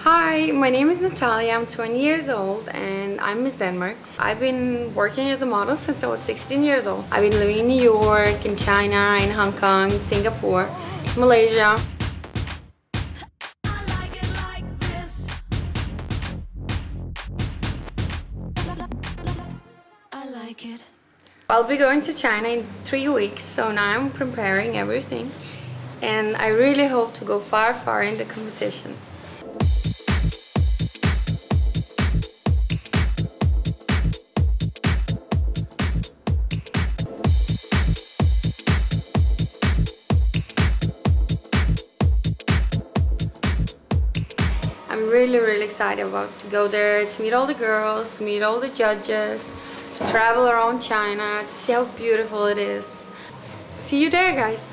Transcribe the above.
Hi, my name is Natalia. I'm 20 years old and I'm Miss Denmark. I've been working as a model since I was 16 years old. I've been living in New York, in China, in Hong Kong, Singapore, Malaysia. I'll be going to China in 3 weeks, so now I'm preparing everything. And I really hope to go far, far in the competition. I'm really excited about to go there, to meet all the girls, to meet all the judges, to travel around China, to see how beautiful it is. See you there, guys!